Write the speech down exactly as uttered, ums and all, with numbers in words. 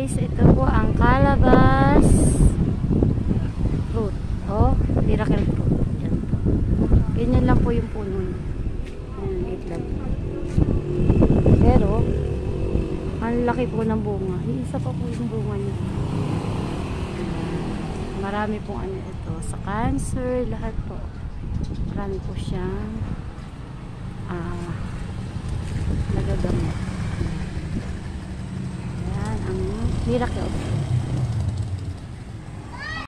guys, ito po ang Calabas fruit. Oh, miracle fruit. Yan po. Ganyan lang po yung puno niya. Ayan, liit lang. Pero, ang laki po ng bunga. Isa pa po yung bunga niya. Marami pong ano ito. Sa cancer, lahat po. Marami po siyang ah, nagagamot. Ayan, ang miracle.